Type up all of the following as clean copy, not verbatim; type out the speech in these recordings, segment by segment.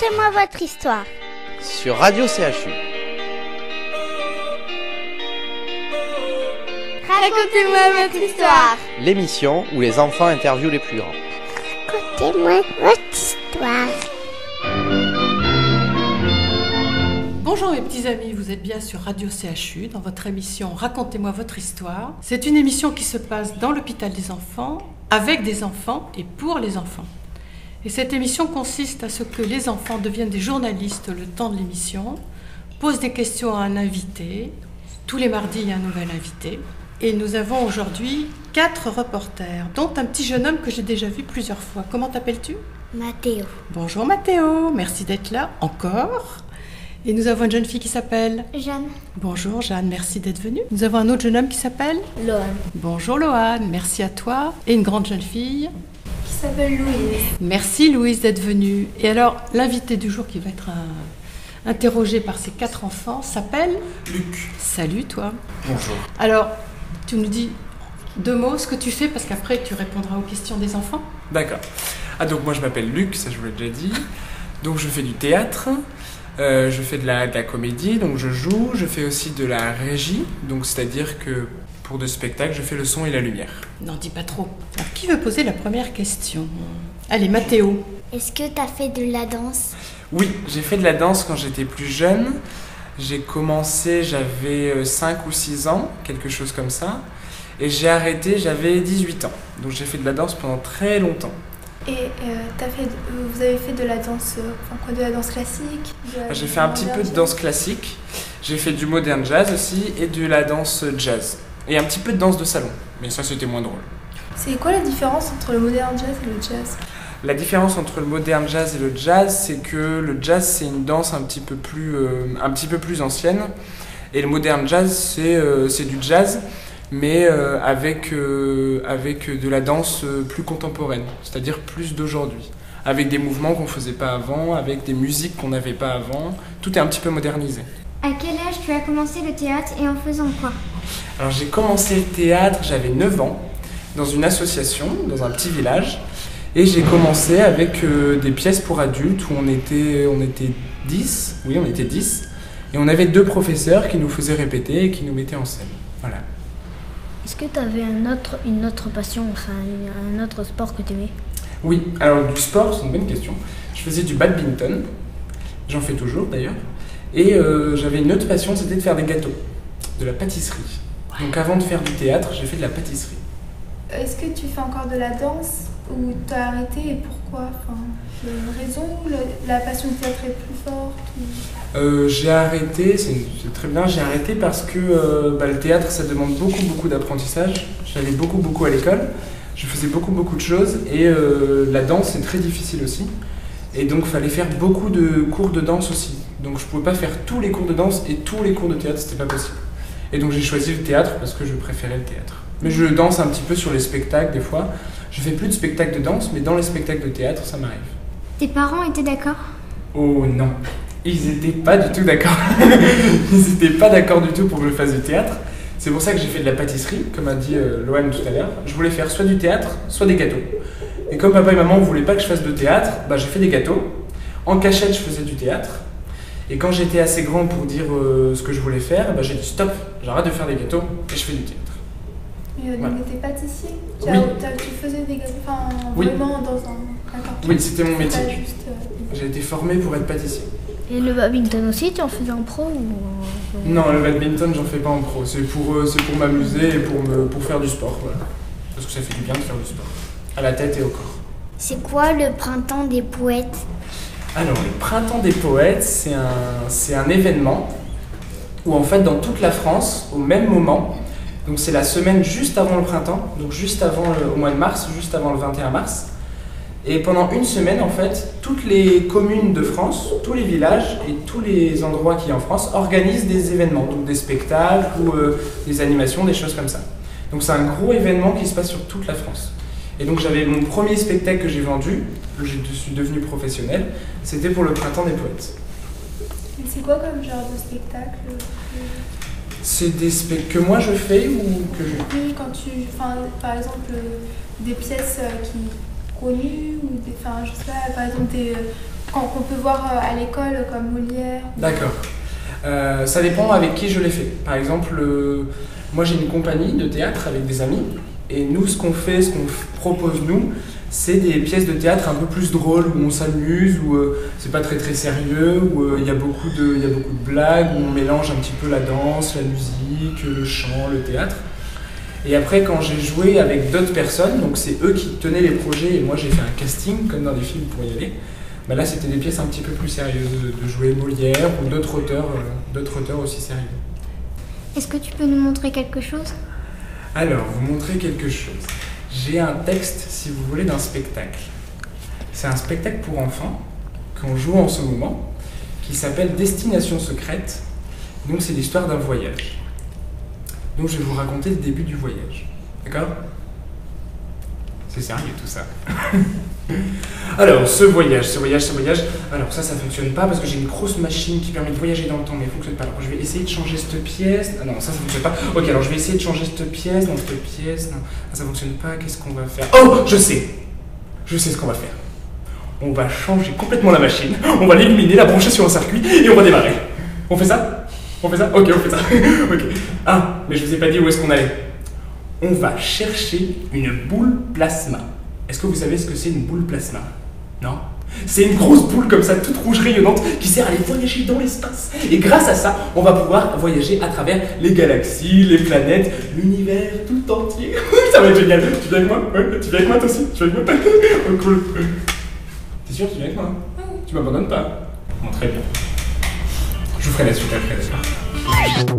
Racontez-moi votre histoire. Sur Radio CHU. Racontez-moi votre histoire. L'émission où les enfants interviewent les plus grands. Racontez-moi votre histoire. Bonjour mes petits amis, vous êtes bien sur Radio CHU dans votre émission Racontez-moi votre histoire. C'est une émission qui se passe dans l'hôpital des enfants, avec des enfants et pour les enfants. Et cette émission consiste à ce que les enfants deviennent des journalistes le temps de l'émission, posent des questions à un invité. Tous les mardis, il y a un nouvel invité. Et nous avons aujourd'hui 4 reporters, dont un petit jeune homme que j'ai déjà vu plusieurs fois. Comment t'appelles-tu ? Mathéo. Bonjour Mathéo, merci d'être là encore. Et nous avons une jeune fille qui s'appelle Jeanne. Bonjour Jeanne, merci d'être venue. Nous avons un autre jeune homme qui s'appelle Lohan. Bonjour Lohan, merci à toi. Et une grande jeune fille Qui s'appelle Louise. Merci Louise d'être venue. Et alors, l'invité du jour qui va être interrogé par ces 4 enfants s'appelle Luc. Salut toi. Bonjour. Alors, tu nous dis 2 mots, ce que tu fais, parce qu'après tu répondras aux questions des enfants. D'accord. Donc moi je m'appelle Luc, ça je vous l'ai déjà dit. Donc je fais du théâtre, je fais de la comédie, donc je joue, je fais aussi de la régie, donc c'est-à-dire que pour de spectacles, je fais le son et la lumière. N'en dis pas trop. Alors, qui veut poser la première question ? Allez, Mathéo. Est-ce que t'as fait de la danse ? Oui, j'ai fait de la danse quand j'étais plus jeune. J'ai commencé, j'avais 5 ou 6 ans, quelque chose comme ça. Et j'ai arrêté, j'avais 18 ans. Donc j'ai fait de la danse pendant très longtemps. Et vous avez fait de la danse, de la danse classique J'ai fait un petit peu de danse classique. J'ai fait du modern jazz aussi et de la danse jazz. Et un petit peu de danse de salon. Mais ça, c'était moins drôle. C'est quoi la différence entre le modern jazz et le jazz ? La différence entre le modern jazz et le jazz, c'est que le jazz, c'est une danse un petit peu plus ancienne. Et le modern jazz, c'est du jazz, mais avec de la danse plus contemporaine, c'est-à-dire plus d'aujourd'hui. Avec des mouvements qu'on ne faisait pas avant, avec des musiques qu'on n'avait pas avant. Tout est un petit peu modernisé. À quel âge tu as commencé le théâtre et en faisant quoi ? Alors j'ai commencé le théâtre, j'avais 9 ans, dans une association, dans un petit village. Et j'ai commencé avec des pièces pour adultes où on était 10, oui on était 10. Et on avait 2 professeurs qui nous faisaient répéter et qui nous mettaient en scène. Voilà. Est-ce que tu avais une autre passion, enfin un autre sport que tu aimais ? Oui, alors du sport, c'est une bonne question. Je faisais du badminton, j'en fais toujours d'ailleurs. Et j'avais une autre passion, c'était de faire des gâteaux, de la pâtisserie. Donc avant de faire du théâtre, j'ai fait de la pâtisserie. Est-ce que tu fais encore de la danse ou t'as arrêté et pourquoi ? Il y a une raison ou la passion du théâtre est plus forte J'ai arrêté, c'est très bien, j'ai arrêté parce que le théâtre ça demande beaucoup d'apprentissage. J'allais beaucoup à l'école, je faisais beaucoup de choses et la danse c'est très difficile aussi. Et donc il fallait faire beaucoup de cours de danse aussi. Donc je pouvais pas faire tous les cours de danse et tous les cours de théâtre, c'était pas possible. Et donc j'ai choisi le théâtre parce que je préférais le théâtre. Mais je danse un petit peu sur les spectacles des fois. Je fais plus de spectacles de danse, mais dans les spectacles de théâtre, ça m'arrive. Tes parents étaient d'accord ? Oh non, ils étaient pas du tout d'accord. Ils étaient pas d'accord du tout pour que je fasse du théâtre. C'est pour ça que j'ai fait de la pâtisserie, comme a dit Lohan tout à l'heure. Je voulais faire soit du théâtre, soit des gâteaux. Et comme papa et maman ne voulaient pas que je fasse de théâtre, j'ai fait des gâteaux. En cachette, je faisais du théâtre. Et quand j'étais assez grand pour dire ce que je voulais faire, j'ai dit stop, j'arrête de faire des gâteaux et je fais du théâtre. Mais Voilà. t'es pâtissier ? Oui. Tu faisais des gâteaux, Oui. vraiment dans un carton ? Oui, c'était mon métier. Pas juste, J'ai été formé pour être pâtissier. Et le badminton aussi, tu en faisais en pro ou... Non, le badminton, j'en fais pas en pro. C'est pour m'amuser et pour faire du sport. Voilà. Parce que ça fait du bien de faire du sport. À la tête et au corps. C'est quoi le printemps des poètes ? Alors, le Printemps des Poètes, c'est un événement où, en fait, dans toute la France, au même moment, donc c'est la semaine juste avant le printemps, donc juste avant au mois de mars, juste avant le 21 mars. Et pendant une semaine, en fait, toutes les communes de France, tous les villages et tous les endroits qu'il y a en France organisent des événements, donc des spectacles ou des animations, des choses comme ça. Donc c'est un gros événement qui se passe sur toute la France. Et donc j'avais mon premier spectacle que j'ai vendu, que je suis devenu professionnel, c'était pour le Printemps des Poètes. Et c'est quoi comme genre de spectacle ? C'est des spectacles que moi je fais ou que je... Oui, quand par exemple, des pièces qui connues ou je sais pas, par exemple qu'on peut voir à l'école comme Molière. D'accord. Ça dépend avec qui je l'ai fait. Par exemple, moi j'ai une compagnie de théâtre avec des amis, et nous ce qu'on fait, ce qu'on propose nous, c'est des pièces de théâtre un peu plus drôles, où on s'amuse, où c'est pas très très sérieux, où il y a beaucoup de blagues, où on mélange un petit peu la danse, la musique, le chant, le théâtre. Et après, quand j'ai joué avec d'autres personnes, donc c'est eux qui tenaient les projets, et moi j'ai fait un casting, comme dans des films pour y aller, bah là c'était des pièces un petit peu plus sérieuses, de jouer Molière ou d'autres auteurs aussi sérieux. Est-ce que tu peux nous montrer quelque chose? Alors, vous montrer quelque chose. J'ai un texte, si vous voulez, d'un spectacle. C'est un spectacle pour enfants qu'on joue en ce moment, qui s'appelle Destination secrète. Donc c'est l'histoire d'un voyage. Donc je vais vous raconter le début du voyage. D'accord? C'est sérieux tout ça. Alors, ce voyage. Alors ça fonctionne pas parce que j'ai une grosse machine qui permet de voyager dans le temps, mais elle fonctionne pas. Alors je vais essayer de changer cette pièce. Ah non, ça fonctionne pas. Ok, alors je vais essayer de changer cette pièce, dans cette pièce. Non, ça fonctionne pas. Qu'est-ce qu'on va faire? Oh, je sais ce qu'on va faire. On va changer complètement la machine. On va l'illuminer, la brancher sur un circuit et on va démarrer. On fait ça? Ok, on fait ça. Ok. Ah, mais je vous ai pas dit où est-ce qu'on allait. On va chercher une boule plasma. Est-ce que vous savez ce que c'est une boule plasma? Non? C'est une grosse boule comme ça, toute rouge rayonnante, qui sert à aller voyager dans l'espace. Et grâce à ça, on va pouvoir voyager à travers les galaxies, les planètes, l'univers tout entier. Ça va être génial. Tu viens avec moi? Ouais, tu viens avec moi toi aussi? Tu viens avec moi? Oh, cool. T'es sûr que tu viens avec moi? Tu m'abandonnes pas? Bon, très bien. Je vous ferai la suite après, d'accord?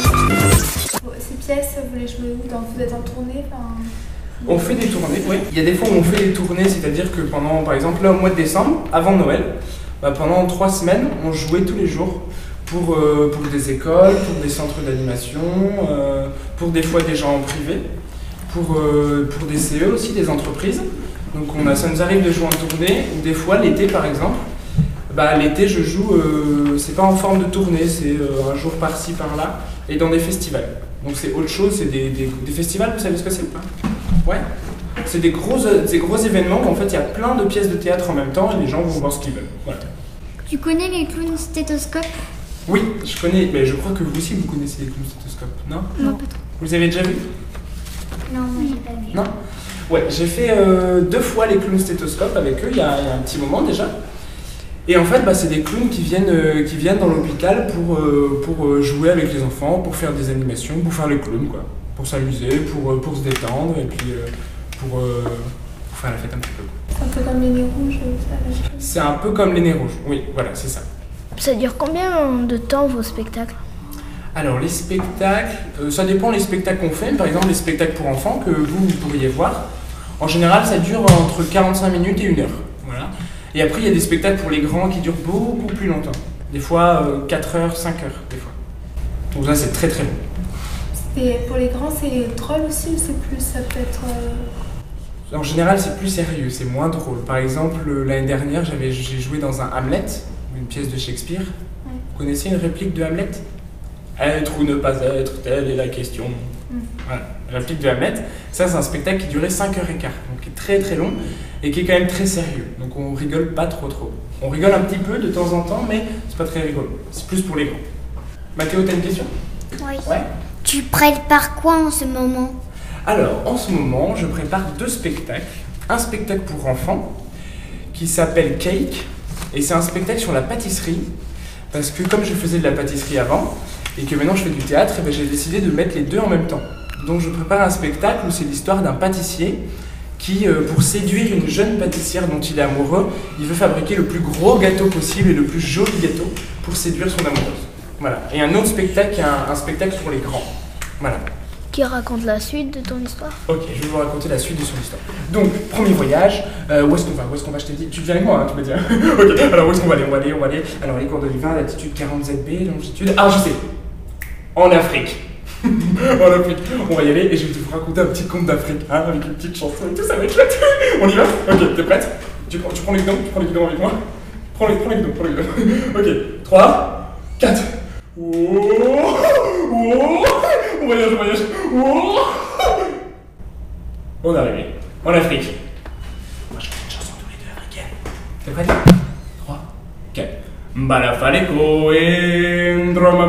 Ces pièces, vous les jouez où? Vous êtes en tournée? On fait des tournées, oui. Il y a des fois où on fait des tournées, c'est-à-dire que pendant, par exemple, là au mois de décembre, avant Noël, pendant 3 semaines, on jouait tous les jours pour des écoles, pour des centres d'animation, pour des fois des gens en privé, pour des CE aussi, des entreprises. Donc ça nous arrive de jouer en tournée, ou des fois l'été par exemple. L'été je joue, c'est pas en forme de tournée, c'est un jour par-ci par-là, et dans des festivals. Donc c'est autre chose, c'est des festivals, vous savez ce que c'est ou pas? Ouais. C'est des gros événements où en fait il y a plein de pièces de théâtre en même temps et les gens vont voir ce qu'ils veulent. Voilà. Tu connais les clowns stéthoscopes? Oui, je connais, mais je crois que vous aussi vous connaissez les clowns stéthoscopes, non? Non, pas trop. Vous avez déjà vu? Non, moi j'ai pas vu. Non? Ouais, j'ai fait 2 fois les clowns stéthoscopes avec eux il y a un petit moment déjà. Et en fait, c'est des clowns qui viennent dans l'hôpital pour jouer avec les enfants, pour faire des animations, pour faire les clowns, quoi. Pour s'amuser, pour se détendre, et puis pour faire la fête un petit peu. C'est un peu comme les nez rouges, ça. C'est un peu comme les nez rouges, oui, voilà, c'est ça. Ça dure combien de temps vos spectacles? Alors, les spectacles, ça dépend les spectacles qu'on fait. Par exemple, les spectacles pour enfants que vous pourriez voir, en général, ça dure entre 45 minutes et 1 heure. Voilà. Et après, il y a des spectacles pour les grands qui durent beaucoup plus longtemps. Des fois, 4 heures, 5 heures, des fois. Donc ça, c'est très très long. Et pour les grands, c'est drôle aussi ou c'est plus, ça peut être... En général, c'est plus sérieux, c'est moins drôle. Par exemple, l'année dernière, j'ai joué dans un Hamlet, une pièce de Shakespeare. Ouais. Vous connaissez une réplique de Hamlet? Être ou ne pas être, telle est la question. Voilà, réplique de Hamlet. Ça, c'est un spectacle qui durait 5h15, donc qui est très très long et qui est quand même très sérieux. Donc on rigole pas trop. On rigole un petit peu de temps en temps, mais c'est pas très rigolo. C'est plus pour les grands. Mathéo, t'as une question? Oui. Ouais. Tu prépares quoi en ce moment? Alors, en ce moment, je prépare 2 spectacles. Un spectacle pour enfants qui s'appelle Cake, et c'est un spectacle sur la pâtisserie, parce que comme je faisais de la pâtisserie avant, et que maintenant je fais du théâtre, et j'ai décidé de mettre les 2 en même temps. Donc je prépare un spectacle où c'est l'histoire d'un pâtissier qui, pour séduire une jeune pâtissière dont il est amoureux, il veut fabriquer le plus gros gâteau possible et le plus joli gâteau pour séduire son amoureuse. Voilà. Et un autre spectacle, un spectacle pour les grands. Voilà. Qui raconte la suite de ton histoire? Ok, je vais vous raconter la suite de son histoire. Donc, premier voyage, où est-ce qu'on va? Je t'ai dit, tu viens avec moi, hein, tu m'as dit. Ok, alors où est-ce qu'on va aller? On va aller. Alors, les cours de Livin, latitude 40 ZB, longitude. Ah, je sais. En Afrique. En Afrique. On va y aller et je vais te raconter un petit conte d'Afrique, hein, avec une petite chanson et tout, ça va être chouette. On y va? Ok, t'es prête? Tu prends les guidons avec moi? Prends les guidons. Ok, 3, 4. Oh, on voyage. Oh. On est arrivé en Afrique. Moi je fais une chanson tous les 2 africaine. T'es prête? 3,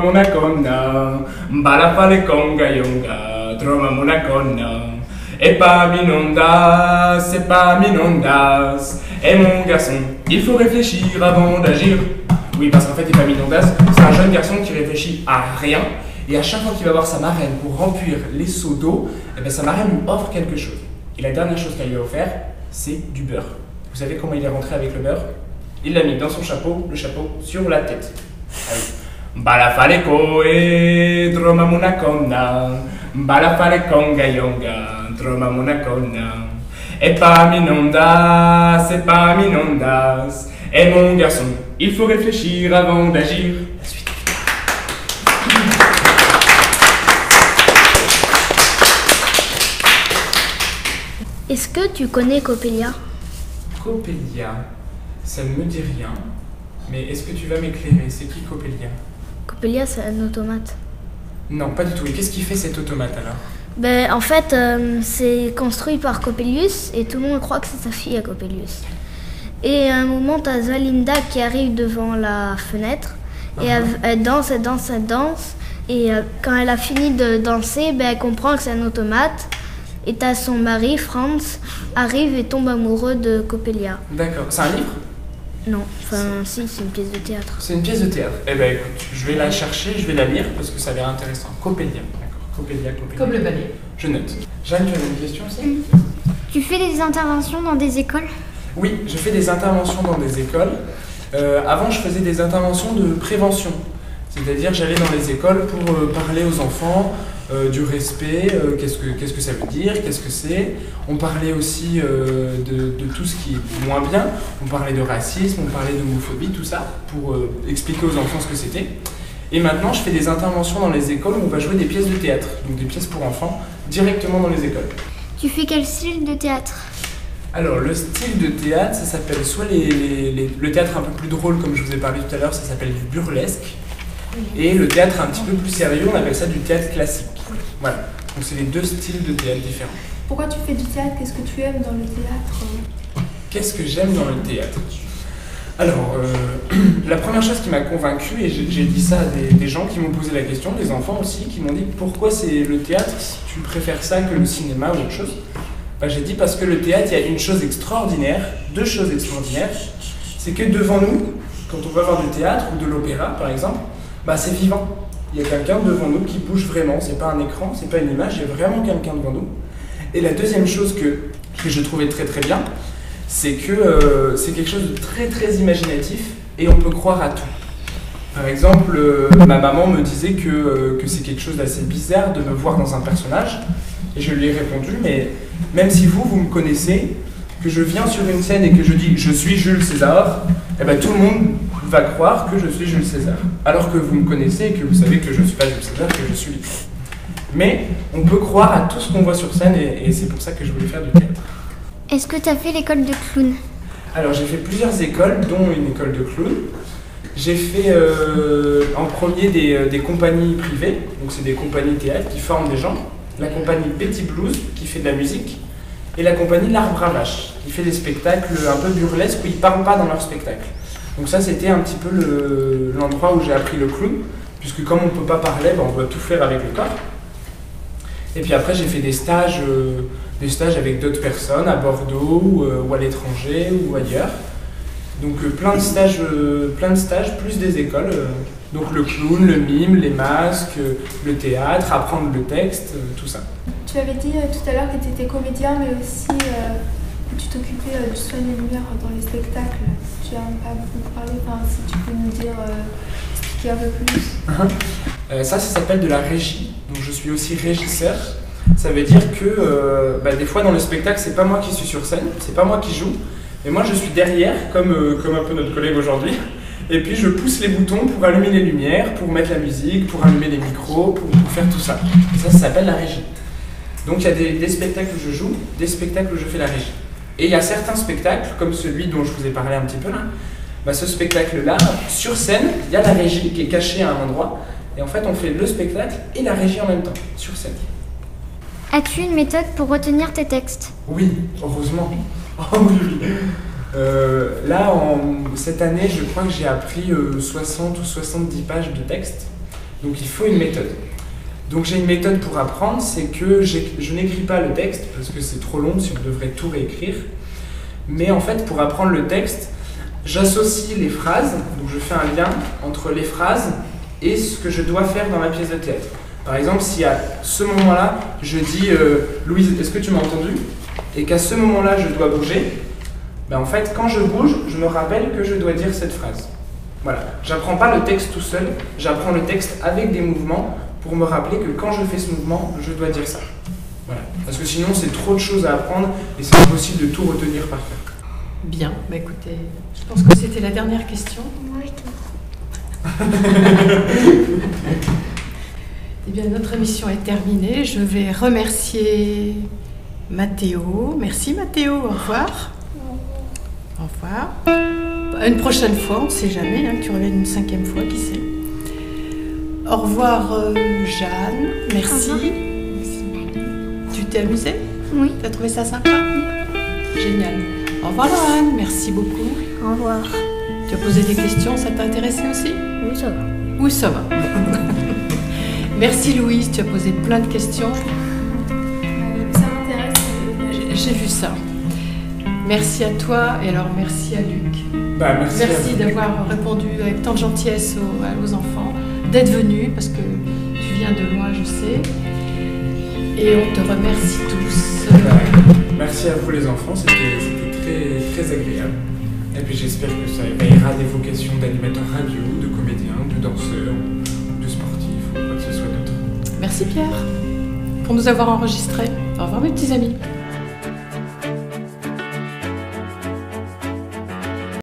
mona konna, bala fale conga yonga, troma mona konna. Et pas minondas, et pas minondas. Et mon garçon, il faut réfléchir avant d'agir. Oui, parce qu'en fait, Epaminondas, c'est un jeune garçon qui réfléchit à rien. Et à chaque fois qu'il va voir sa marraine pour remplir les seaux d'eau, eh ben, sa marraine lui offre quelque chose. Et la dernière chose qu'elle lui a offert, c'est du beurre. Vous savez comment il est rentré avec le beurre? Il l'a mis dans son chapeau, le chapeau sur la tête. Bala fale koe, droma mona konna, bala fale konga yonga, droma mona konna. Et pas minondas, et pas minondas. Et mon garçon, il faut réfléchir avant d'agir. La suite. Est-ce que tu connais Coppelia? Coppelia, ça ne me dit rien, mais est-ce que tu vas m'éclairer? C'est qui Coppelia? Coppelia, c'est un automate. Non, pas du tout. Et qu'est-ce qui fait cet automate alors? Ben, en fait, c'est construit par Coppelius et tout le monde croit que c'est sa fille à Coppelius. Et à un moment, tu as Zalinda qui arrive devant la fenêtre et elle danse, elle danse, elle danse. Et quand elle a fini de danser, ben, elle comprend que c'est un automate. Et tu as son mari, Franz, arrive et tombe amoureux de Coppelia. D'accord. C'est un livre? Non, enfin si, c'est une pièce de théâtre. C'est une pièce de théâtre. Eh ben écoute, je vais la chercher, je vais la lire parce que ça a l'air intéressant. Coppelia, d'accord. Coppelia. Comme le ballet. Je note. Jeanne, tu as une question aussi? Tu fais des interventions dans des écoles? Oui, je fais des interventions dans des écoles. Avant, je faisais des interventions de prévention. C'est-à-dire, j'allais dans les écoles pour parler aux enfants du respect, qu'est-ce que ça veut dire, qu'est-ce que c'est. On parlait aussi de tout ce qui est moins bien. On parlait de racisme, on parlait d'homophobie, tout ça, pour expliquer aux enfants ce que c'était. Et maintenant, je fais des interventions dans les écoles où on va jouer des pièces de théâtre, donc des pièces pour enfants, directement dans les écoles. Tu fais quel style de théâtre? Alors, le style de théâtre, ça s'appelle soit le théâtre un peu plus drôle, comme je vous ai parlé tout à l'heure, ça s'appelle du burlesque. Et le théâtre un petit peu plus sérieux, on appelle ça du théâtre classique. Voilà, donc c'est les deux styles de théâtre différents. Pourquoi tu fais du théâtre? Qu'est-ce que tu aimes dans le théâtre? Qu'est-ce que j'aime dans le théâtre? Alors, la première chose qui m'a convaincu, et j'ai dit ça à des gens qui m'ont posé la question, des enfants aussi, qui m'ont dit pourquoi c'est le théâtre, si tu préfères ça que le cinéma ou autre chose. Ben, j'ai dit parce que le théâtre, il y a une chose extraordinaire, deux choses extraordinaires, c'est que devant nous, quand on va voir du théâtre ou de l'opéra par exemple, bah c'est vivant. Il y a quelqu'un devant nous qui bouge vraiment, c'est pas un écran, c'est pas une image, il y a vraiment quelqu'un devant nous. Et la deuxième chose que je trouvais très très bien, c'est que c'est quelque chose de très très imaginatif et on peut croire à tout. Par exemple, ma maman me disait que c'est quelque chose d'assez bizarre de me voir dans un personnage et je lui ai répondu, mais même si vous me connaissez, que je viens sur une scène et que je dis je suis Jules César, eh ben tout le monde va croire que je suis Jules César. Alors que vous me connaissez et que vous savez que je ne suis pas Jules César, que je suis lui. Mais on peut croire à tout ce qu'on voit sur scène et c'est pour ça que je voulais faire du théâtre. Est-ce que tu as fait l'école de clown? Alors j'ai fait plusieurs écoles, dont une école de clown. J'ai fait en premier des compagnies privées, donc c'est des compagnies théâtre qui forment des gens. La compagnie Betty Blues qui fait de la musique et la compagnie L'Arbre à Vache qui fait des spectacles un peu burlesques où ils ne parlent pas dans leurs spectacles. Donc ça c'était un petit peu l'endroit où j'ai appris le clown, puisque comme on ne peut pas parler, ben on doit tout faire avec le corps. Et puis après j'ai fait des stages avec d'autres personnes à Bordeaux ou à l'étranger ou ailleurs. Donc plein de stages, plus des écoles. Donc le clown, le mime, les masques, le théâtre, apprendre le texte, tout ça. Tu avais dit tout à l'heure que tu étais comédien, mais aussi que tu t'occupais du soin des lumières dans les spectacles. Tu n'as pas beaucoup parlé, enfin, si tu peux nous dire, expliquer un peu plus. Ça s'appelle de la régie. Donc je suis aussi régisseur. Ça veut dire que des fois dans le spectacle, c'est pas moi qui suis sur scène, c'est pas moi qui joue, mais moi je suis derrière, comme un peu notre collègue aujourd'hui. Et puis je pousse les boutons pour allumer les lumières, pour mettre la musique, pour allumer les micros, pour faire tout ça. Et ça s'appelle la régie. Donc il y a des spectacles où je joue, des spectacles où je fais la régie. Et il y a certains spectacles, comme celui dont je vous ai parlé un petit peu là, ce spectacle-là, sur scène, il y a la régie qui est cachée à un endroit. Et en fait, on fait le spectacle et la régie en même temps, sur scène. As-tu une méthode pour retenir tes textes? Oui, heureusement. Oh oui. Là, cette année, je crois que j'ai appris 60 ou 70 pages de texte. Donc il faut une méthode. Donc j'ai une méthode pour apprendre, c'est que je n'écris pas le texte, parce que c'est trop long si on devrait tout réécrire. Mais en fait, pour apprendre le texte, j'associe les phrases, donc je fais un lien entre les phrases et ce que je dois faire dans ma pièce de théâtre. Par exemple, si à ce moment-là, je dis « Louise, est-ce que tu m'as entendu ?» et qu'à ce moment-là, je dois bouger, en fait, quand je bouge, je me rappelle que je dois dire cette phrase. Voilà, j'apprends pas le texte tout seul, j'apprends le texte avec des mouvements pour me rappeler que quand je fais ce mouvement, je dois dire ça. Voilà. Parce que sinon, c'est trop de choses à apprendre et c'est impossible de tout retenir par cœur. Bien, écoutez, je pense que c'était la dernière question. Oui, Eh bien, notre émission est terminée. Je vais remercier Mathéo. Merci Mathéo, au revoir. Au revoir. Une prochaine fois, on ne sait jamais, hein, tu reviens une 5e fois, qui sait. Au revoir Jeanne, merci. Au revoir. Merci Marie. Tu t'es amusée? Oui. Tu as trouvé ça sympa? Génial. Au revoir Laurent, merci beaucoup. Au revoir. Tu as posé des questions, ça t'a intéressé aussi? Oui, ça va. Oui, ça va. Merci Louise, tu as posé plein de questions. Ça m'intéresse. J'ai vu ça. Merci à toi et alors merci à Luc. Merci d'avoir répondu avec tant de gentillesse aux enfants, d'être venu parce que tu viens de loin, je sais. Et on te remercie tous. Merci à vous les enfants, c'était très, très agréable. Et puis j'espère que ça éveillera des vocations d'animateurs radio, de comédiens, de danseurs, de sportifs, ou quoi que ce soit d'autre. Merci Pierre pour nous avoir enregistrés. Au revoir mes petits amis.